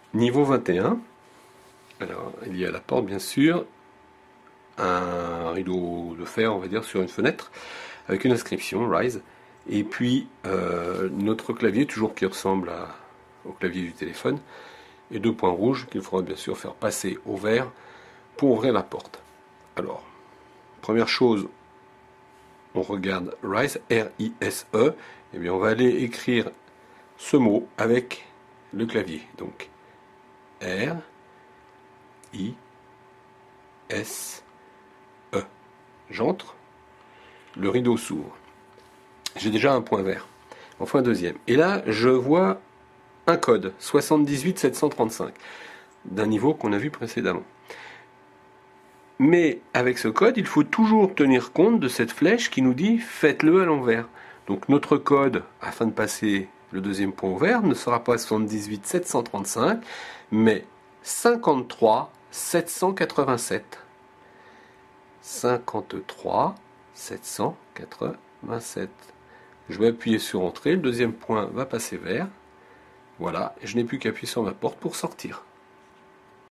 Niveau 21. Alors, il y a à la porte, bien sûr, un rideau de fer, on va dire, sur une fenêtre, avec une inscription, Rise. Et puis, notre clavier, toujours qui ressemble au clavier du téléphone, et deux points rouges qu'il faudra bien sûr faire passer au vert pour ouvrir la porte. Alors, première chose, on regarde Rise, R-I-S-E, et bien on va aller écrire ce mot avec le clavier. Donc, R-I-S-E. J'entre, le rideau s'ouvre. J'ai déjà un point vert. Enfin, un deuxième. Et là, je vois un code, 78 735, d'un niveau qu'on a vu précédemment. Mais avec ce code, il faut toujours tenir compte de cette flèche qui nous dit faites-le à l'envers. Donc notre code, afin de passer le deuxième point vert, ne sera pas 78 735, mais 53 787. 53 787. Je vais appuyer sur Entrée, le deuxième point va passer vert. Voilà, je n'ai plus qu'à appuyer sur ma porte pour sortir.